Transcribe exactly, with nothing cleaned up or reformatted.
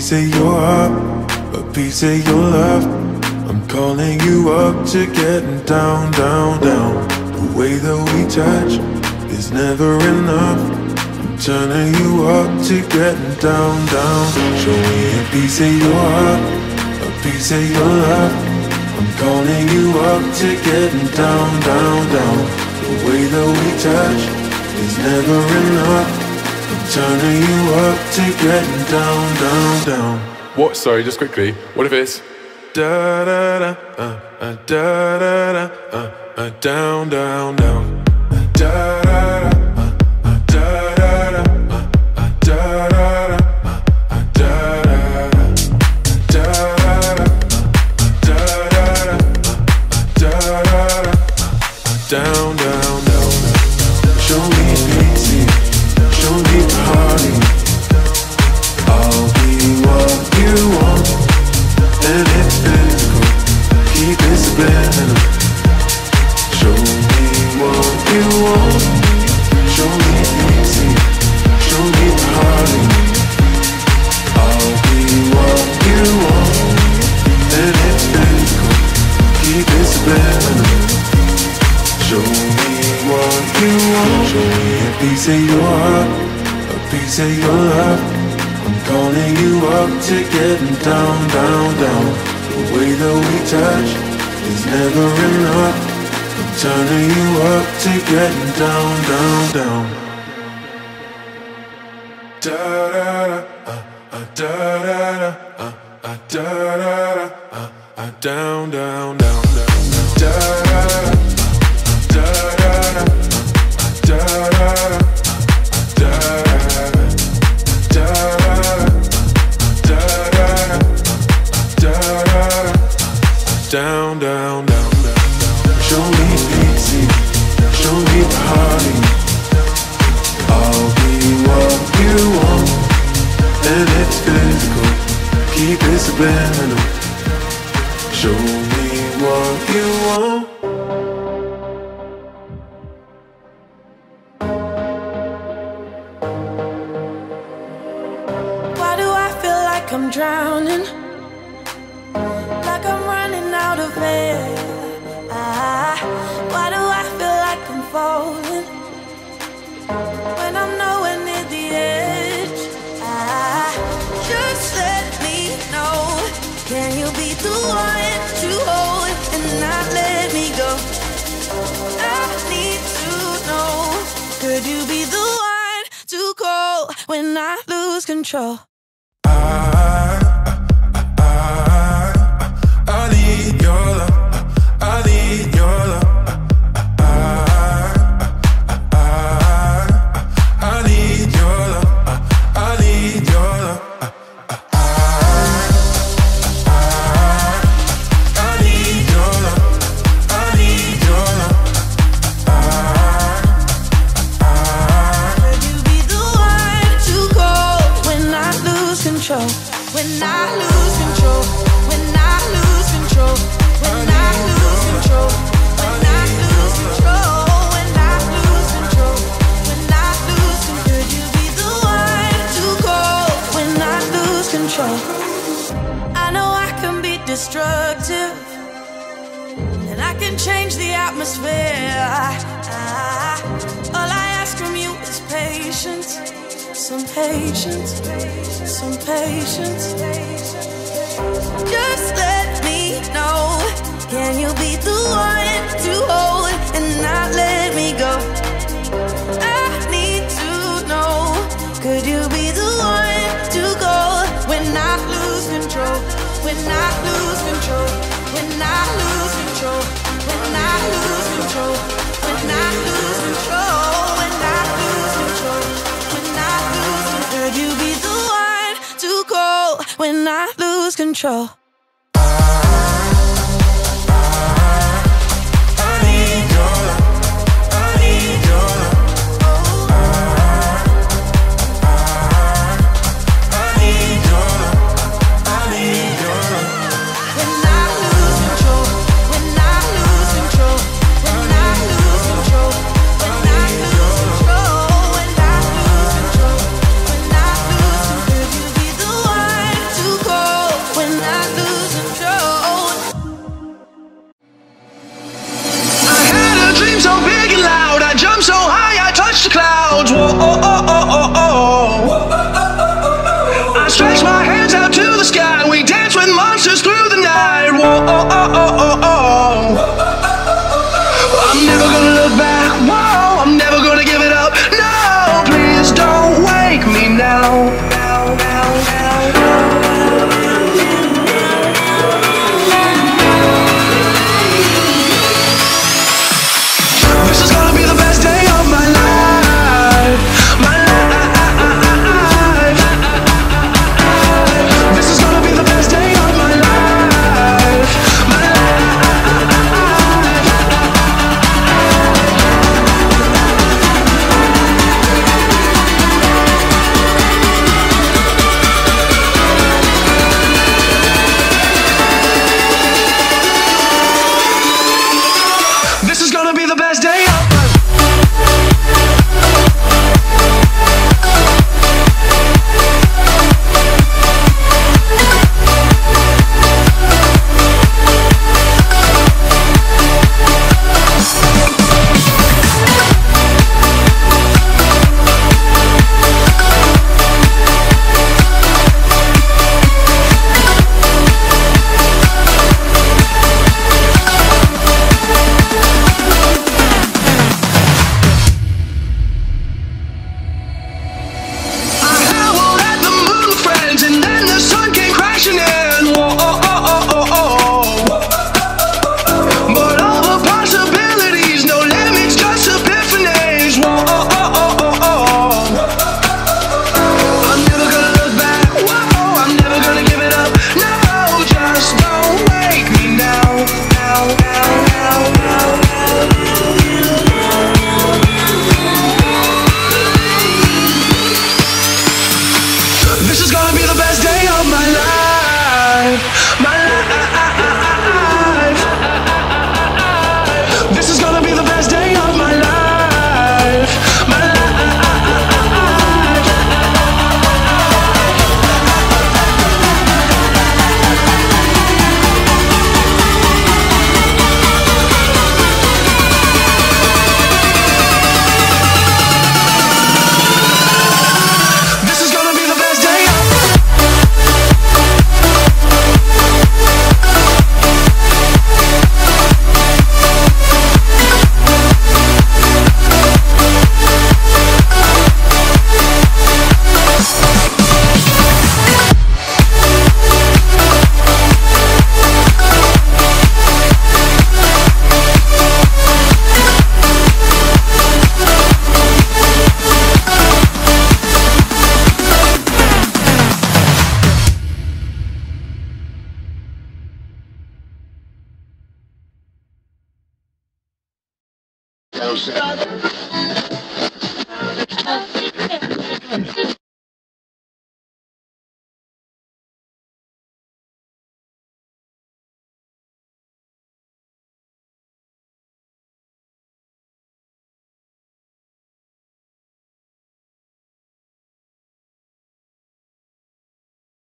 piece of your heart, a piece of your love. I'm calling you up to getting down, down, down. The way that we touch is never enough. I'm turning you up to getting down, down. Show me a piece of your heart, a piece of your love. I'm calling you up to getting down, down, down. The way that we touch is never enough. I'm turning you up to getting down, down, down. What? Sorry, just quickly. What if it's da da da, uh, uh, da da da, uh, uh, down, down, down, uh, da da da. Down, down, down. Show me pity, show me party. I'll be what you want, and it's physical. Keep it subliminal. Show me what you want. Show me pity, show me party. I'll be what you want, and it's physical. Keep it subliminal. Show me what you want. Show me a piece of your heart, a piece of your love. I'm calling you up to getting down, down, down. The way that we touch is never enough. I'm turning you up to getting down, down, down. Da da da, uh, uh, da da da, uh, uh, da da da, uh, uh, down, down, down, down, da da da. Down, down, down, down. Show me pity, show me party. I'll be what you want, and it's physical. Keep it subliminal. Show me what you want. Why do I feel like I'm drowning? Like I'm running out of air. Ah, why do I feel like I'm falling when I'm nowhere near the edge? Ah, just let me know. Can you be the one to hold and not let me go? I need to know. Could you be the one to call when I lose control? When I lose control, when I lose control, when I lose control, when I lose control, when I lose control, when I lose control, could you be the one to call when I lose control? I know I can be destructive, and I can change the atmosphere. I, all I ask from you is patience. Some patience, some patience. Just let me know. Can you be the one to hold and not let me go? I need to know. Could you be the one to go when I lose control? When I lose control? When I lose control? When I lose control? When I lose control? When I lose control? Could you be the one to call when I lose control? To Down